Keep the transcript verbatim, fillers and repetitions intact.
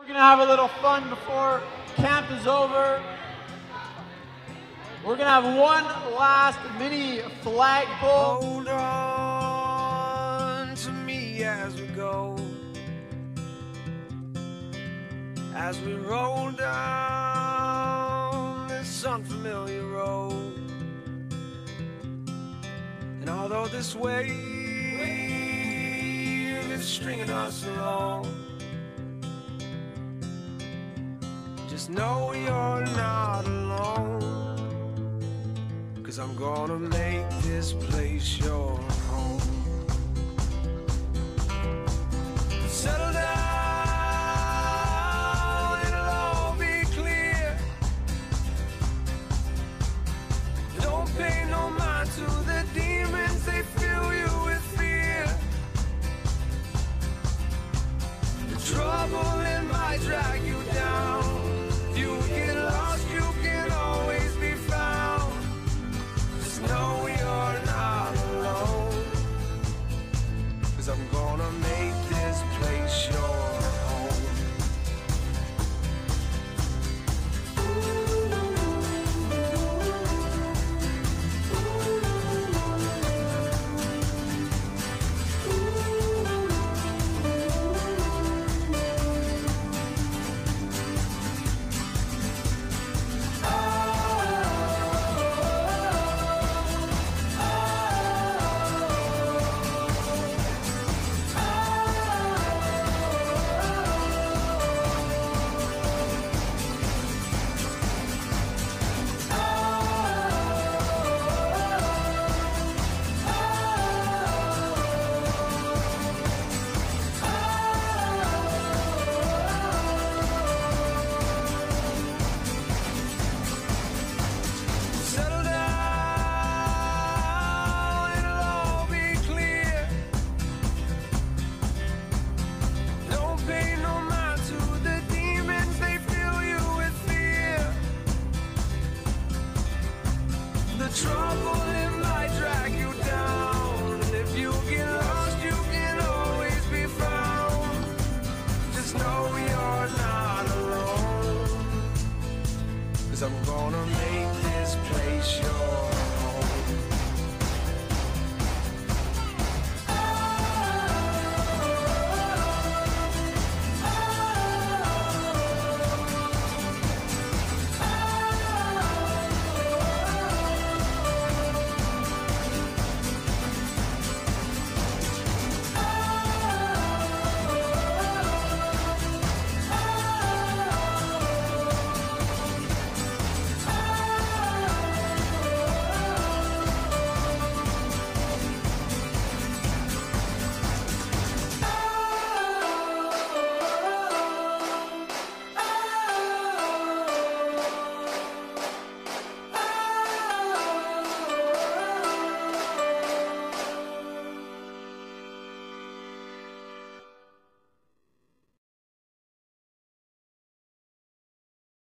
We're gonna have a little fun before camp is over. We're gonna have one last mini flagpole. Hold on to me as we go, as we roll down this unfamiliar road. And although this wave is stringing us along, just know you're not alone, 'cause I'm gonna make this place your home. Settle down, it'll all be clear. Don't pay no mind to the demons, they fill you with fear. The trouble it might drag you down. If you get lost, you can always be found. Just know you're not alone, 'cause I'm gonna make this place your home. Settle down, it'll all be clear. Don't pay no mind to the demons, they fill you with fear. The trouble it might drag you down, and if you get lost, you can always be found. Just know you're not alone, 'cause I'm gonna make this place your